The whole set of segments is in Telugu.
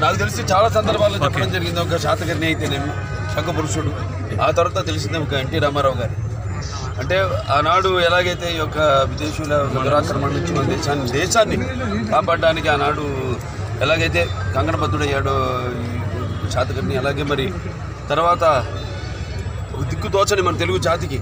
నాకు తెలిసి చాలా సందర్భాల్లో చెప్పడం జరిగింది. ఒక శాతకర్ణి అయితేనేమి, శంఖపురుషుడు, ఆ తర్వాత తెలిసిందే ఒక ఎన్టీ రామారావు గారు. అంటే ఆనాడు ఎలాగైతే ఈ యొక్క విదేశీయుల దురాక్రమణ నుంచి మన దేశాన్ని కాపాడడానికి ఆనాడు ఎలాగైతే కంగనబద్ధుడయ్యాడో ఈ శాతకర్ణి, అలాగే మరి తర్వాత దిక్కు తోచని మన తెలుగు జాతికి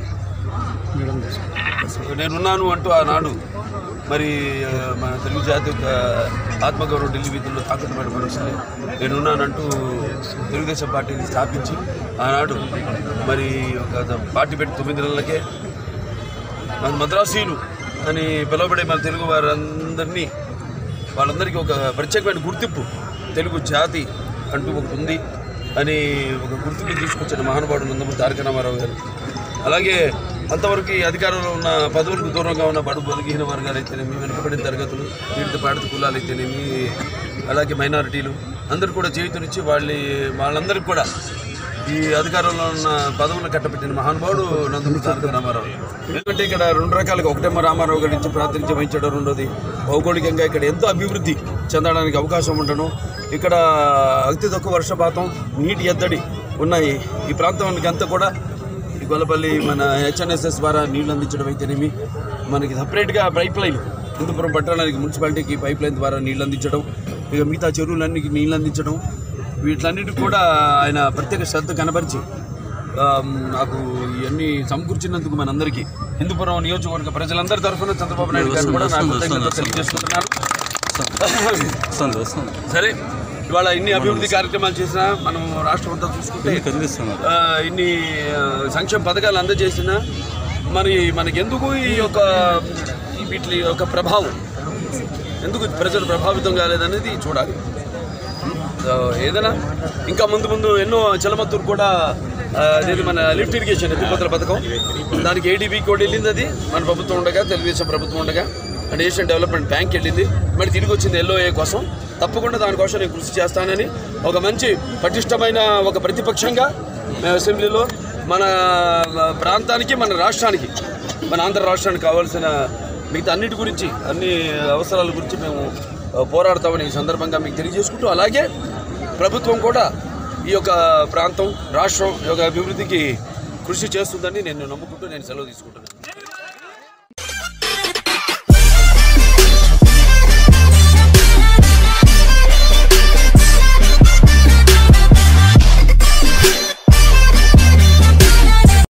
నేనున్నాను అంటూ ఆనాడు మరి మన తెలుగు జాతి యొక్క ఆత్మగౌరవం ఢిల్లీ వీధుల్లో తాకట్టు పడిన పరిస్థితి నేనున్నానంటూ తెలుగుదేశం పార్టీని స్థాపించి ఆనాడు మరి ఒక పార్టీ పెట్టి 9 నెలలకే మన మద్రాసీలు అని పిలువబడే మన తెలుగు వారందరినీ వాళ్ళందరికీ ఒక ప్రత్యేకమైన గుర్తింపు తెలుగు జాతి అంటూ ఒకటి ఉంది అని ఒక గుర్తింపు తీసుకొచ్చిన మహానుభావుడు నందమూరి తారక రామారావు గారు. అలాగే అంతవరకు అధికారంలో ఉన్న పదవులకు దూరంగా ఉన్న బడుగు బలహీన వర్గాలు అయితేనేమి, వెనుకబడిన తరగతులు, పీడిత పాడిత కులాలు అయితేనేమి, అలాగే మైనారిటీలు అందరూ కూడా చేయుతనిచ్చి వాళ్ళందరికీ కూడా ఈ అధికారంలో ఉన్న పదవులను కట్టబెట్టిన మహానుభావుడు నందమూరి తారక రామారావు. ఎందుకంటే ఇక్కడ 2 రకాలుగా, ఒకటేమో రామారావు గారి నుంచి ప్రాతినిధ్యం వహించడం, రెండోది భౌగోళికంగా ఇక్కడ ఎంతో అభివృద్ధి చెందడానికి అవకాశం ఉండడం, ఇక్కడ అతి తక్కువ వర్షపాతం, నీటి ఎద్దడి ఉన్నాయి. ఈ ప్రాంతానికి అంతా కూడా ఈ గొల్లపల్లి మన హెచ్ఎన్ఎస్ఎస్ ద్వారా నీళ్లు అందించడం అయితేనేమి, మనకి సపరేట్గా పైప్ లైన్ హిందూపురం పట్టణానికి మున్సిపాలిటీకి పైప్ లైన్ ద్వారా నీళ్ళు అందించడం, ఇక మిగతా చెరువులన్నిటికీ నీళ్ళు అందించడం, వీటిలన్నిటికీ కూడా ఆయన ప్రత్యేక శ్రద్ధ కనబరిచి నాకు ఇవన్నీ సమకూర్చినందుకు మనందరికీ హిందూపురం నియోజకవర్గ ప్రజలందరి తరఫున చంద్రబాబు నాయుడు గారు కూడా నాకు కృతజ్ఞతలు తెలియజేసుకుంటున్నాను. సరే, ఇవాళ ఇన్ని అభివృద్ధి కార్యక్రమాలు చేసినా, మనం రాష్ట్రం అంతా చూసుకుంటే ఇన్ని సంక్షేమ పథకాలు అందజేసినా మనకి ఎందుకు వీటి యొక్క ప్రభావం ఎందుకు ప్రజలు ప్రభావితం కాలేదనేది చూడాలి. ఏదైనా ఇంకా ముందు ఎన్నో చలమత్తూరు కూడా అనేది మన లిఫ్ట్ ఇరిగేషన్ ఎత్తిపోతల పథకం, దానికి ఏడీబీ కూడా వెళ్ళింది. అది మన ప్రభుత్వం ఉండగా, తెలుగుదేశం ప్రభుత్వం ఉండగా, అండ్ ఏషియన్ డెవలప్మెంట్ బ్యాంక్ వెళ్ళింది. మరి తిరిగి వచ్చింది ఎల్ఓఏ కోసం. తప్పకుండా దానికోసం నేను కృషి చేస్తానని ఒక మంచి పటిష్టమైన ఒక ప్రతిపక్షంగా మేము అసెంబ్లీలో మన ప్రాంతానికి, మన రాష్ట్రానికి, మన ఆంధ్ర రాష్ట్రానికి కావాల్సిన మిగతా అన్నిటి గురించి, అన్ని అవసరాల గురించి మేము పోరాడతామని ఈ సందర్భంగా మీకు తెలియజేసుకుంటూ, అలాగే ప్రభుత్వం కూడా ఈ యొక్క ప్రాంతం, రాష్ట్రం యొక్క అభివృద్ధికి కృషి చేస్తుందని నేను నమ్ముకుంటూ నేను సెలవు తీసుకుంటున్నాను.